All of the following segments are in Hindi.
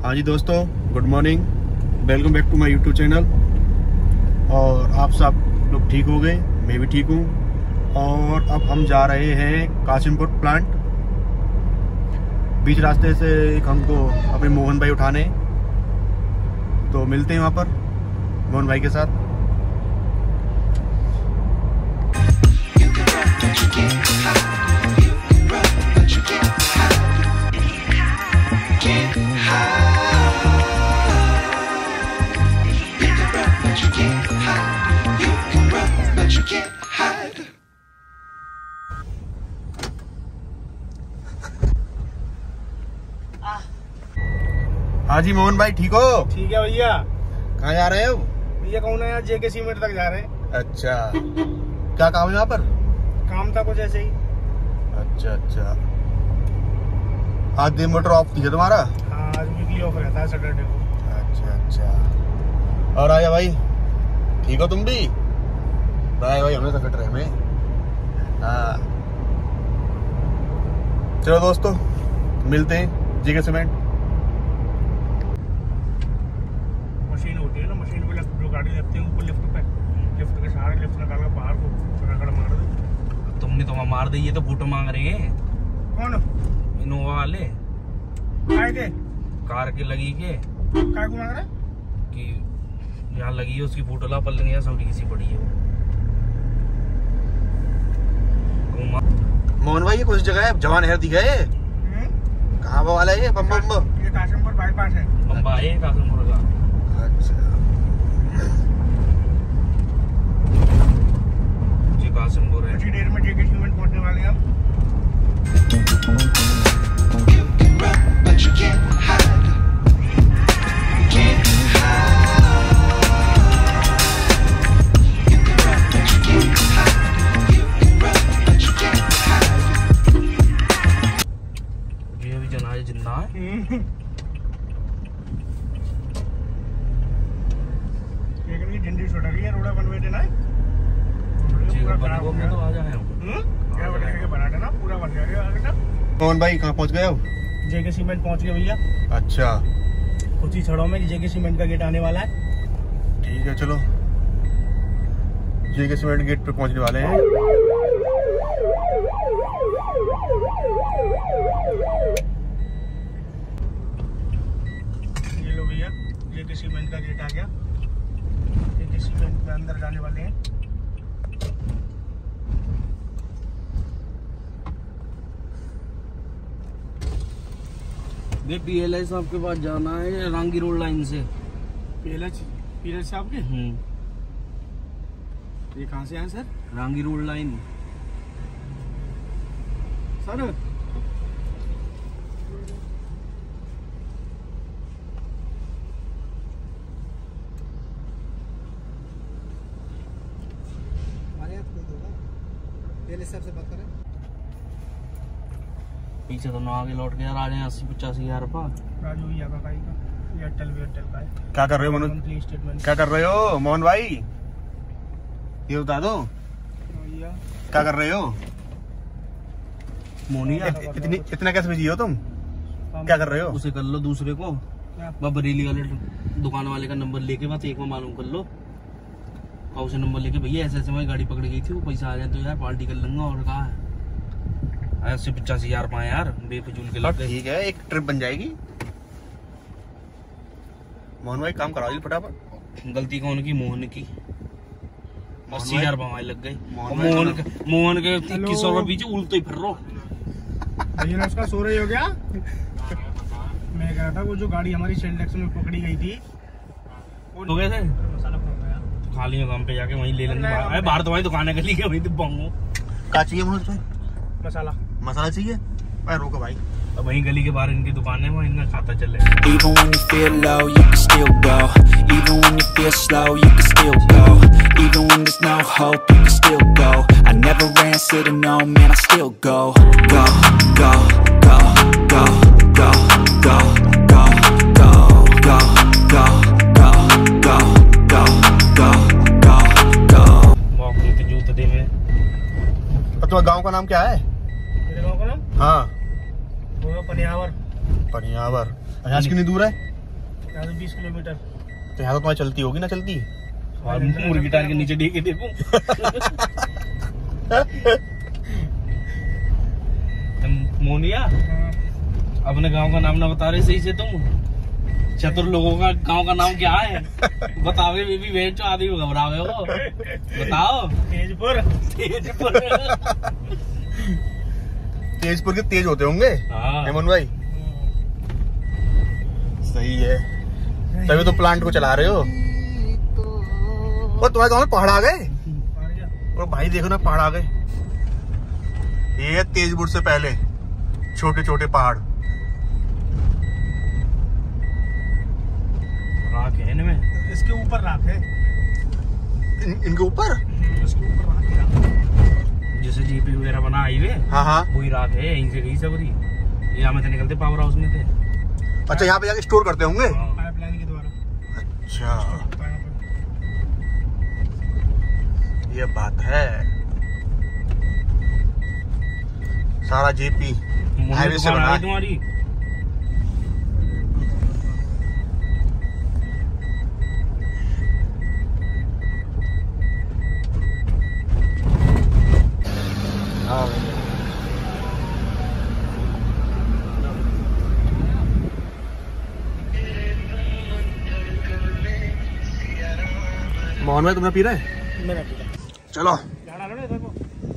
हाँ जी दोस्तों, good morning, welcome back to my YouTube channel. और आप सब लोग ठीक हो गए, मैं भी ठीक हूँ। और अब हम जा रहे हैं कासिमपुर प्लांट। बीच रास्ते से एक हमको अपने मोहन भाई उठाने, तो मिलते हैं वहाँ पर मोहन भाई के साथ। हाँ जी मोहन भाई, ठीक हो? ठीक है भैया। कहाँ जा रहे हो? भैया कौन है यार, जेके सीमेंट तक जा रहे हैं। अच्छा, क्या काम है यहाँ पर? काम था कुछ ऐसे ही। अच्छा अच्छा, आज दिन मोटर ऑफ थी तुम्हारा? हाँ, आज वीकली ऑफ रहता है सैटरडे को। अच्छा अच्छा। और आया भाई, ठीक हो तुम भी? राय भाई हमने तो कट रहे में। हाँ चलो दोस्तों, मिलते हैं जेके सीमेंट। मशीन होती है ना, मशीन पे जो गाड़ी लगती है ऊपर लिफ्ट के सहारे लिफ्ट निकाल कर बाहर को रगड़ मार दो। तुमने तो मार दी, ये तो फोटो मांग रहे हैं। कौन? इनोवा वाले काय के? कार के लगी के काय को मांग रहे कि यहाँ लगी है उसकी फोटो ला, पल्ले नहीं सब किसी पड़ी है वो। मोहन भाई ये कुछ जगह है, जवान है दिखा है, कहाँ वाला है ये? बम्बा ये कासिमपुर बाईपास है। बम्बा है कासिमपुर का। अच्छा, जी कासिमपुर है। कुछ ही देर में जेके सीमेंट पहुंचने वाले हैं हम। ये भी जनाजे जिंदा है। लेकिन ये झंडी छोटा गई है, रोड़ा बनवे देना है। पूरा खराब हो गया तो आ जाए हम। क्या बना के बना देना, पूरा बन जाएगा आगे तक। मोहन भाई कहाँ पहुँच गए हो? जेके सीमेंट पहुंच गए भैया। अच्छा कुछ ही छड़ों में जेके सीमेंट का गेट आने वाला है। ठीक है, चलो जेके सीमेंट गेट पे पहुंचने वाले हैं। ये लो भैया, जेके सीमेंट का गेट आ गया। जेके सीमेंट में अंदर जाने वाले हैं। वे पीएलआई साहब के पास जाना है, रांगी रोड लाइन से। पीएलएच साहब के? ये कहाँ से आए sir? Rangi road line sir PLH साहब से बात करें। पीछे तो ना आगे लौट के यार आ जाए 80-85 हजार रुपये। राजू भैया का एयरटेल का है। क्या कर रहे हो मनोज? Monthly statement. क्या कर रहे हो मोहन भाई, ये बता दो भैया क्या कर रहे हो? मोनी इतना कैसे बिजी हो तुम? क्या कर रहे हो? उसे कर लो दूसरे को, क्या? वह बरेली वाले दुकान वाले का नंबर लेके बस एक में मालूम कर लो, और उसे नंबर लेके भैया ऐसे ऐसे मैं गाड़ी पकड़ गई थी, वो पैसा आ जाए तो यार पार्टी कर लूंगा। और कहा है 80-85 हजार पाए यार, बेफजूल के लग गए। ठीक है, एक ट्रिप बन जाएगी। मोहन भाई काम करा दी फटाफट। गलती कौन की? मोहन की। 80 हजार पाए लग गई। मोहन के 2100 रुपये पीछे उल्टे ही फिर रहो। भैया ने उसका सो रही हो गया। मैं कह रहा था वो जो गाड़ी हमारी सेल टैक्स में पकड़ी गई थी, हो गए थे मसाला पड़ गया। खाली काम पे जाके वहीं ले लेंगे। अरे बाहर तुम्हारी दुकान है गली के, वहीं तो बंगो। क्या चाहिए मनोज भाई? मसाला चाहिए भाई? रोको भाई, अब वहीं गली के बाहर इनकी दुकान है, वहीं इनका खाता चले। Even when you feel low, you can still go. Even when you feel slow, you can still go. Even when there's no hope, you can still go. I never answer to no, man, I still go. Go, go, go, go, go, go, go, go, go, go, go, go, go, go, go, go. Walking के जूते दे में। और तुम्हारे गांव का नाम क्या है? मेरे गाँव का नाम हाँ पनियावर। पनियावर। यहाँ से कितनी दूर है? यहाँ से 20 किलोमीटर। तो यहाँ तो तुम्हारी चलती होगी ना? चलती और मुर्गी टायर के नीचे देखे देखो। मोनिया अपने गांव का नाम ना बता रहे सही से तुम। चतुर लोगों का गांव का नाम क्या है? बताओगे बेबी वेट आदि घबरावे हो। बताओ। तेजपुर। तेजपुर। तेजपुर के तेज होते होंगे हेमंत भाई। सही है, तभी तो प्लांट को चला रहे हो। और तुम्हारे गाँव में पहाड़ आ गए? और भाई देखो ना, पहाड़ आ गए। ये है तेजपुर से पहले छोटे छोटे पहाड़। राख है इनमें। इसके ऊपर राख है। इनके ऊपर? इसके ऊपर राख है। जैसे जीपी वगैरह बना हाईवे। हाँ हाँ, वही राख है। यहीं से गई सबरी। यहाँ में तो निकलते पावर हाउस में थे। अच्छा, यहाँ पे जाके स्टोर करते होंगे। पाइपलाइन के द्वारा। अच्छा, ये बात है। सारा जेपी हाईवे से बना है तुम्हारी। मोहन भाई तुमने पी रहे हैं? मैंने पीला। चलो। जाना लो देखो।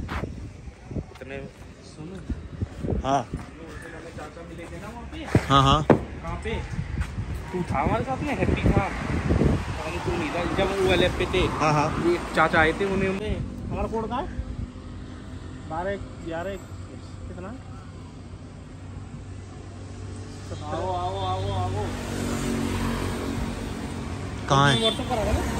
हाँ चाचा मिले थे ना वहाँ पे। हाँ हाँ। कहाँ पे? तू था हमारे साथ में? हैप्पी था। तू नहीं था जब वो वाले पे थे। हाँ हाँ। ये चाचा आए थे उन्हें। हमारा कोड का है 12 11 कितना? आओ आओ आओ आओ। कहाँ है? व्हाट्सएप करा ना।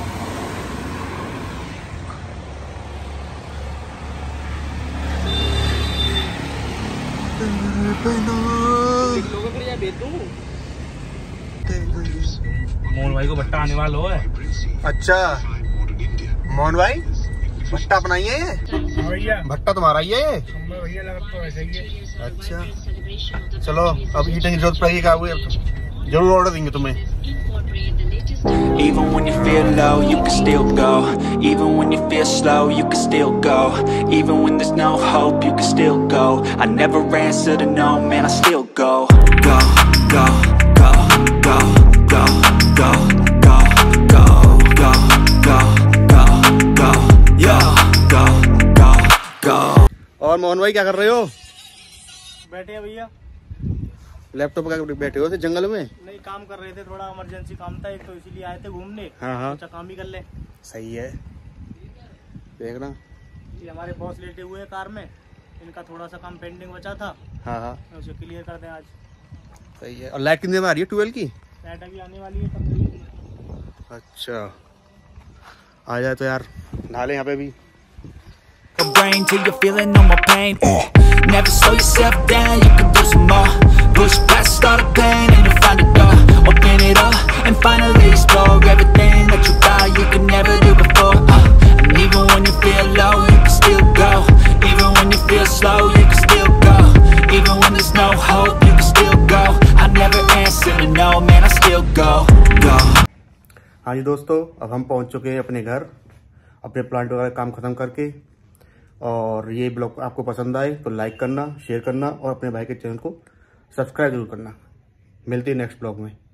मोहन भाई को भट्टा आने वाला है। अच्छा मोहन भाई, भट्टा अपनाइए ये। भैया भट्टा तुम्हारा ही है ये? भैया लगा तो ऐसा ही है। अच्छा चलो, अब ईटिंग की जरूरत पड़ेगी, क्या हुई अब तो जरूर ऑर्डर देंगे तुम्हें। Even when you feel low, you can still go. Even when you feel slow, you can still go. Even when there's no hope, you can still go. I never answer to no, man, I still go. Go, go, go, go, go, go, go, go, go, go, go, go, yo, go, go, go. और मोहन भाई क्या कर रहे हो? बैठे हैं भैया। लैपटॉप पे बैठे हो ऐसे जंगल में? नहीं, काम कर रहे थे, थोड़ा इमरजेंसी काम था एक, तो इसीलिए आए थे घूमने। हाँ हाँ। अच्छा काम ही कर ले। सही है, देखना। ये हमारे बॉस लेटे हुए हैं कार में, इनका थोड़ा सा काम पेंडिंग बचा था। हाँ हाँ उसे क्लियर कर दें आज। सही है। और लाइट कितने में आ रही है? 12 की? लाइट अभी आने वाली है तब। अच्छा, आ जाए तो यार नहा ले यहाँ पे भी। Brain till you're feeling no more pain. Never slow yourself down, you can do some more. Push past all the pain and you'll find a door. Open it up and finally explore everything that you thought you could never do before. And even when you feel low, you can still go. Even when you feel slow, you can still go. Even when there's no hope, you can still go. I never answer to no, man, I still go. Go. हाँ जी दोस्तों, अब हम पहुँच चुके हैं अपने घर, अपने प्लांट वगैरह काम खत्म करके। और ये ब्लॉग आपको पसंद आए तो लाइक करना, शेयर करना और अपने भाई के चैनल को सब्सक्राइब जरूर करना। मिलते हैं नेक्स्ट ब्लॉग में।